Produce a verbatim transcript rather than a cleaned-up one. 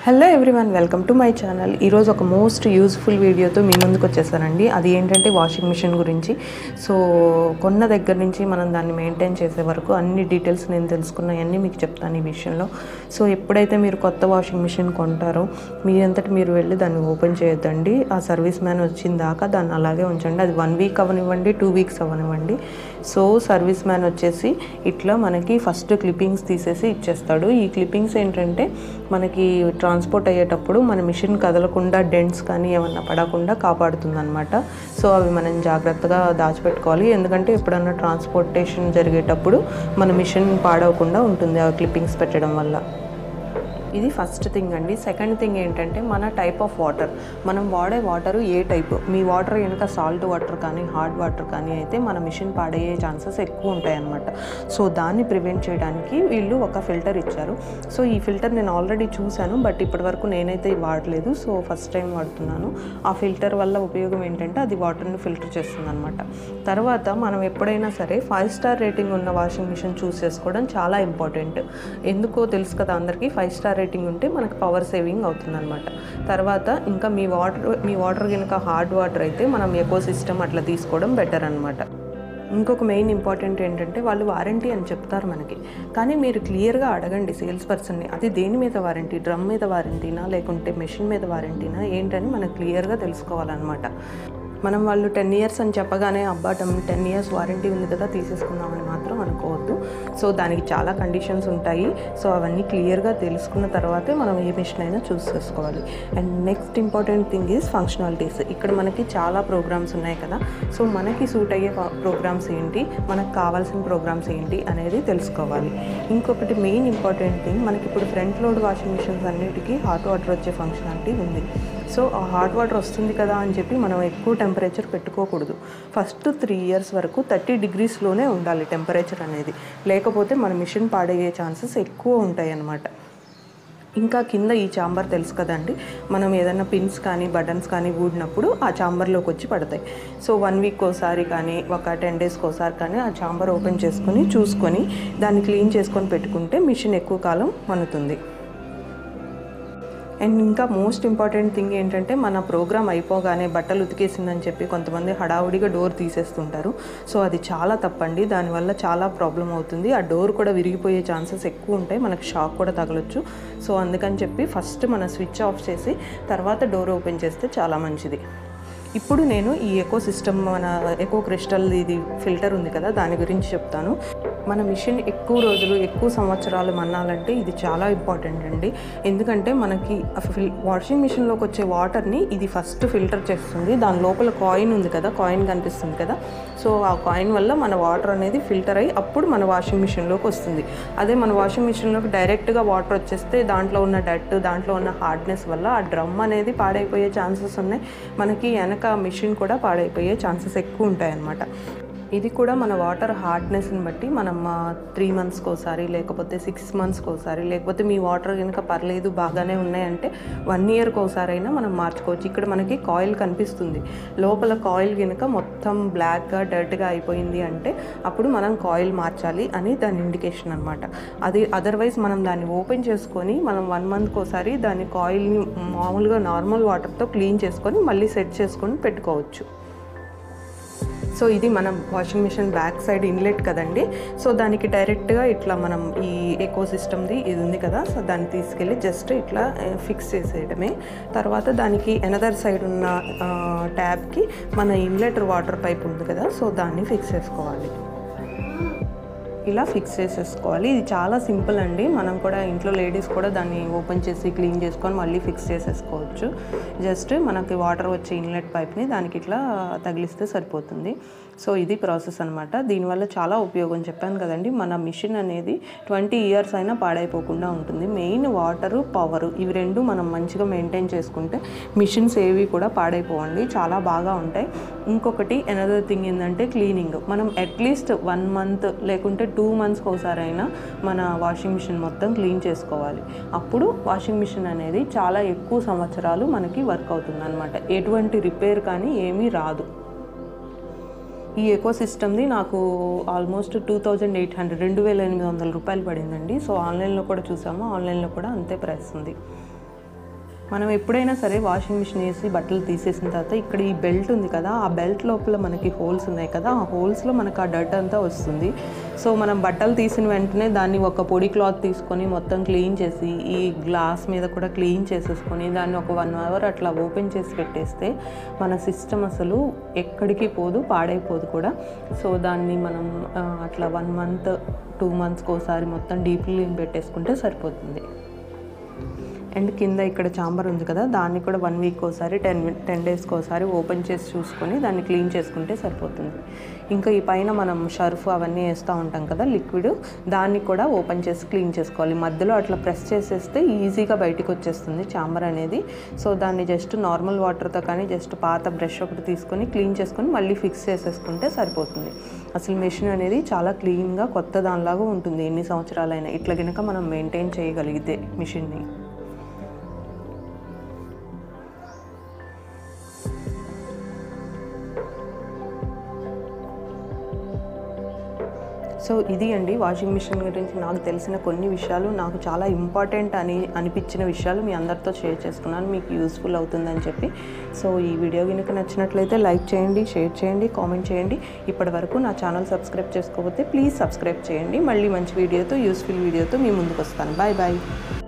Hello everyone, welcome to my channel. ఈరోజు ఒక most useful వీడియోతో మీ ముందుకు వచ్చేసానండి. అది ఏంటంటే వాషింగ్ మిషన్ గురించి. సో కొన్న దగ్గర నుంచి మనం దాన్ని మెయింటైన్ చేసే వరకు అన్ని డీటెయిల్స్ నేను తెలుసుకున్నవన్నీ మీకు చెప్తాను ఈ విషయంలో. సో ఎప్పుడైతే మీరు కొత్త వాషింగ్ మిషన్ కొంటారో మీ అంతటి మీరు వెళ్ళి దాన్ని ఓపెన్ చేయొద్దండి. ఆ సర్వీస్ మ్యాన్ వచ్చిన దాకా దాన్ని అలాగే ఉంచండి. అది వన్ వీక్ అవనివ్వండి, టూ వీక్స్ అవనివ్వండి. సో సర్వీస్ మ్యాన్ వచ్చేసి ఇట్లా మనకి ఫస్ట్ క్లిప్పింగ్స్ తీసేసి ఇచ్చేస్తాడు. ఈ క్లిప్పింగ్స్ ఏంటంటే మనకి ట్రాన్స్పోర్ట్ అయ్యేటప్పుడు మన మిషన్ కదలకుండా డెంట్స్ కానీ ఏమన్నా పడకుండా కాపాడుతుంది అనమాట. సో అవి మనం జాగ్రత్తగా దాచిపెట్టుకోవాలి. ఎందుకంటే ఎప్పుడన్నా ట్రాన్స్పోర్టేషన్ జరిగేటప్పుడు మన మిషన్ పాడవకుండా ఉంటుంది ఆ క్లిప్పింగ్స్ పెట్టడం వల్ల. ఇది ఫస్ట్ థింగ్ అండి. సెకండ్ థింగ్ ఏంటంటే మన టైప్ ఆఫ్ వాటర్, మనం వాడే వాటరు ఏ టైపు. మీ వాటర్ కనుక సాల్ట్ వాటర్ కానీ హార్డ్ వాటర్ కానీ అయితే మన మిషన్ పాడయ్యే ఛాన్సెస్ ఎక్కువ ఉంటాయి అన్నమాట. సో దాన్ని ప్రివెంట్ చేయడానికి వీళ్ళు ఒక ఫిల్టర్ ఇచ్చారు. సో ఈ ఫిల్టర్ నేను ఆల్రెడీ చూశాను, బట్ ఇప్పటివరకు నేనైతే వాడలేదు. సో ఫస్ట్ టైం వాడుతున్నాను. ఆ ఫిల్టర్ వల్ల ఉపయోగం ఏంటంటే అది వాటర్ని ఫిల్టర్ చేస్తుంది అనమాట. తర్వాత మనం ఎప్పుడైనా సరే ఫైవ్ స్టార్ రేటింగ్ ఉన్న వాషింగ్ మిషన్ చూస్ చేసుకోవడం చాలా ఇంపార్టెంట్. ఎందుకో తెలుసు కదా అందరికీ, ఫైవ్ స్టార్ రేటింగ్ ఉంటే మనకు పవర్ సేవింగ్ అవుతుంది అనమాట. తర్వాత ఇంకా మీ వాటర్ మీ వాటర్ కనుక హార్డ్ వాటర్ అయితే మనం ఎకో సిస్టమ్ అట్లా తీసుకోవడం బెటర్ అనమాట. ఇంకొక మెయిన్ ఇంపార్టెంట్ ఏంటంటే వాళ్ళు వారంటీ అని చెప్తారు మనకి, కానీ మీరు క్లియర్గా అడగండి సేల్స్ పర్సన్ని, అది దేని మీద వారంటీ, డ్రమ్ మీద వారంటీనా లేకుంటే మెషిన్ మీద వారంటీనా ఏంటని మనకు క్లియర్గా తెలుసుకోవాలన్నమాట. మనం వాళ్ళు టెన్ ఇయర్స్ అని చెప్పగానే అబ్బా టెన్ ఇయర్స్ వారంటీ ఉంది కదా తీసేసుకుందామని మాత్రం అనుకోవద్దు. సో దానికి చాలా కండిషన్స్ ఉంటాయి. సో అవన్నీ క్లియర్గా తెలుసుకున్న తర్వాతే మనం ఏ మిషన్ అయినా చూస్ చేసుకోవాలి. And next important thing is functionalities. ఇక్కడ మనకి చాలా ప్రోగ్రామ్స్ ఉన్నాయి కదా. సో మనకి సూట్ అయ్యే ప్రోగ్రామ్స్ ఏంటి, మనకు కావాల్సిన ప్రోగ్రామ్స్ ఏంటి అనేది తెలుసుకోవాలి. ఇంకొకటి మెయిన్ ఇంపార్టెంట్ థింగ్, మనకి ఇప్పుడు ఫ్రంట్ లోడ్ వాషింగ్ మిషన్స్ అన్నిటికీ హాట్ వాటర్ వచ్చే ఫంక్షనాలిటీ ఉంది. సో ఆ హాట్ వాటర్ వస్తుంది కదా అని చెప్పి మనం ఎక్కువ టెంపరేచర్ పెట్టుకోకూడదు. ఫస్ట్ త్రీ ఇయర్స్ వరకు థర్టీ డిగ్రీస్లోనే ఉండాలి టెంపరేచర్ అనేది, లేకపోతే మన మిషన్ పాడయ్యే ఛాన్సెస్ ఎక్కువ ఉంటాయి అన్నమాట. ఇంకా కింద ఈ చాంబర్ తెలుసు కదండి, మనం ఏదైనా పిన్స్ కానీ బటన్స్ కానీ ఊడినప్పుడు ఆ చాంబర్లోకి వచ్చి పడతాయి. సో వన్ వీక్ ఒకసారి కానీ ఒక టెన్ డేస్కి ఒకసారి కానీ ఆ చాంబర్ ఓపెన్ చేసుకొని చూసుకొని దాన్ని క్లీన్ చేసుకొని పెట్టుకుంటే మిషన్ ఎక్కువ కాలం మన్నుతుంది. అండ్ ఇంకా మోస్ట్ ఇంపార్టెంట్ థింగ్ ఏంటంటే మన ప్రోగ్రామ్ అయిపోగానే బట్టలు ఉతికేసిందని చెప్పి కొంతమంది హడావుడిగా డోర్ తీసేస్తుంటారు. సో అది చాలా తప్పండి. దానివల్ల చాలా ప్రాబ్లం అవుతుంది. ఆ డోర్ కూడా విరిగిపోయే ఛాన్సెస్ ఎక్కువ ఉంటాయి, మనకు షాక్ కూడా తగలొచ్చు. సో అందుకని చెప్పి ఫస్ట్ మన స్విచ్ ఆఫ్ చేసి తర్వాత డోర్ ఓపెన్ చేస్తే చాలా మంచిది. ఇప్పుడు నేను ఈ ఎకో సిస్టమ్, మన ఎకో క్రిస్టల్ ఇది ఫిల్టర్ ఉంది కదా దాని గురించి చెప్తాను. మన మిషన్ ఎక్కువ రోజులు ఎక్కువ సంవత్సరాలు మన్నాలంటే ఇది చాలా ఇంపార్టెంట్ అండి. ఎందుకంటే మనకి ఫిల్ వాషింగ్ మిషన్లోకి వచ్చే వాటర్ని ఇది ఫస్ట్ ఫిల్టర్ చేస్తుంది. దాని లోపల కాయిన్ ఉంది కదా, కాయిన్ కనిపిస్తుంది కదా. సో ఆ కాయిన్ వల్ల మన వాటర్ అనేది ఫిల్టర్ అయ్యి అప్పుడు మన వాషింగ్ మిషన్లోకి వస్తుంది. అదే మన వాషింగ్ మిషన్లోకి డైరెక్ట్గా వాటర్ వచ్చేస్తే దాంట్లో ఉన్న డట్, దాంట్లో ఉన్న హార్డ్నెస్ వల్ల ఆ డ్రమ్ అనేది పాడైపోయే ఛాన్సెస్ ఉన్నాయి. మనకి వెనక మిషన్ కూడా పాడైపోయే ఛాన్సెస్ ఎక్కువ ఉంటాయన్నమాట. ఇది కూడా మన వాటర్ హార్డ్నెస్ని బట్టి మనం త్రీ మంత్స్కి ఒకసారి లేకపోతే సిక్స్ మంత్స్కి ఒకసారి, లేకపోతే మీ వాటర్ కనుక పర్లేదు బాగానే ఉన్నాయంటే వన్ ఇయర్కి ఒకసారి అయినా మనం మార్చుకోవచ్చు. ఇక్కడ మనకి కాయిల్ కనిపిస్తుంది, లోపల కాయిల్ కనుక మొత్తం బ్లాక్గా డర్ట్గా అయిపోయింది అంటే అప్పుడు మనం కాయిల్ మార్చాలి అని దాని ఇండికేషన్ అనమాట. అది అదర్వైజ్ మనం దాన్ని ఓపెన్ చేసుకొని మనం వన్ మంత్కి ఒకసారి దాని కాయిల్ని మామూలుగా నార్మల్ వాటర్తో క్లీన్ చేసుకొని మళ్ళీ సెట్ చేసుకొని పెట్టుకోవచ్చు. సో ఇది మనం washing machine back side inlet కదండి. సో దానికి డైరెక్ట్గా ఇట్లా మనం ఈ ఎకో సిస్టమ్ది ఇది ఉంది కదా, సో దాన్ని తీసుకెళ్ళి జస్ట్ ఇట్లా ఫిక్స్ చేసేయడమే. తర్వాత దానికి ఎనదర్ సైడ్ ఉన్న ట్యాబ్కి మన ఇన్లెట్ వాటర్ పైప్ ఉంది కదా, సో దాన్ని ఫిక్స్ చేసుకోవాలి. ఇలా ఫిక్స్ చేసేసుకోవాలి. ఇది చాలా సింపుల్ అండి. మనం కూడా ఇంట్లో లేడీస్ కూడా దాన్ని ఓపెన్ చేసి క్లీన్ చేసుకొని మళ్ళీ ఫిక్స్ చేసేసుకోవచ్చు. జస్ట్ మనకి వాటర్ వచ్చే ఇన్లెట్ పైప్ని దానికి ఇట్లా తగిలిస్తే సరిపోతుంది. సో ఇది ప్రాసెస్ అనమాట. దీనివల్ల చాలా ఉపయోగం చెప్పాను కదండి. మన మిషన్ అనేది ట్వంటీ ఇయర్స్ అయినా పాడైపోకుండా ఉంటుంది. మెయిన్ వాటరు, పవరు ఇవి రెండు మనం మంచిగా మెయింటైన్ చేసుకుంటే మిషన్స్ ఏవి కూడా పాడైపోవండి, చాలా బాగా ఉంటాయి. ఇంకొకటి ఎనదర్ థింగ్ ఏంటంటే క్లీనింగ్. మనం అట్లీస్ట్ వన్ మంత్ లేకుంటే టూ మంత్స్కి ఒకసారి అయినా మన వాషింగ్ మిషన్ మొత్తం క్లీన్ చేసుకోవాలి. అప్పుడు వాషింగ్ మిషన్ అనేది చాలా ఎక్కువ సంవత్సరాలు మనకి వర్క్ అవుతుంది అనమాట. ఎటువంటి రిపేర్ కానీ ఏమీ రాదు. ఈ ఎకో సిస్టమ్ది నాకు almost two thousand eight hundred రెండు వేల ఎనిమిది వందల రూపాయలు పడిందండి. సో ఆన్లైన్లో కూడా చూసాము, ఆన్లైన్లో కూడా అంతే ప్రైస్ ఉంది. మనం ఎప్పుడైనా సరే వాషింగ్ మిషన్ వేసి బట్టలు తీసేసిన తర్వాత ఇక్కడ ఈ బెల్ట్ ఉంది కదా, ఆ బెల్ట్ లోపల మనకి హోల్స్ ఉన్నాయి కదా, ఆ హోల్స్లో మనకు ఆ డర్ట్ అంతా వస్తుంది. సో మనం బట్టలు తీసిన వెంటనే దాన్ని ఒక పొడి క్లాత్ తీసుకొని మొత్తం క్లీన్ చేసి ఈ గ్లాస్ మీద కూడా క్లీన్ చేసేసుకొని దాన్ని ఒక వన్ అవర్ అట్లా ఓపెన్ చేసి పెట్టేస్తే మన సిస్టమ్ అసలు ఎక్కడికి పోదు, పాడైపోదు కూడా. సో దాన్ని మనం అట్లా వన్ మంత్ టూ మంత్స్కి ఒకసారి మొత్తం డీప్ క్లీన్ పెట్టేసుకుంటే సరిపోతుంది. అండ్ కింద ఇక్కడ చాంబర్ ఉంది కదా, దాన్ని కూడా వన్ వీక్ ఒకసారి టెన్ టెన్ డేస్కి ఒకసారి ఓపెన్ చేసి చూసుకొని దాన్ని క్లీన్ చేసుకుంటే సరిపోతుంది. ఇంకా ఈ పైన మనం షర్ఫ్ అవన్నీ వేస్తూ ఉంటాం కదా లిక్విడ్, దాన్ని కూడా ఓపెన్ చేసి క్లీన్ చేసుకోవాలి. మధ్యలో అట్లా ప్రెస్ చేసేస్తే ఈజీగా బయటకు వచ్చేస్తుంది చాంబర్ అనేది. సో దాన్ని జస్ట్ నార్మల్ వాటర్తో కానీ జస్ట్ పాత బ్రష్ ఒకటి తీసుకొని క్లీన్ చేసుకొని మళ్ళీ ఫిక్స్ చేసేసుకుంటే సరిపోతుంది. అసలు మెషిన్ అనేది చాలా క్లీన్గా కొత్త దానిలాగా ఉంటుంది ఎన్ని సంవత్సరాలైనా, ఇట్లా కనుక మనం మెయింటైన్ చేయగలిగితే మిషన్ని. సో ఇది అండి వాషింగ్ మిషన్ గురించి నాకు తెలిసిన కొన్ని విషయాలు, నాకు చాలా ఇంపార్టెంట్ అని అనిపించిన విషయాలు మీ అందరితో షేర్ చేసుకున్నాను, మీకు యూస్ఫుల్ అవుతుందని చెప్పి. సో ఈ వీడియో కనుక నచ్చినట్లయితే లైక్ చేయండి, షేర్ చేయండి, కామెంట్ చేయండి. ఇప్పటి వరకు నా ఛానల్ సబ్స్క్రైబ్ చేసుకోకపోతే ప్లీజ్ సబ్స్క్రైబ్ చేయండి. మళ్ళీ మంచి వీడియోతో, యూస్ఫుల్ వీడియోతో మీ ముందుకు వస్తాను. Bye bye.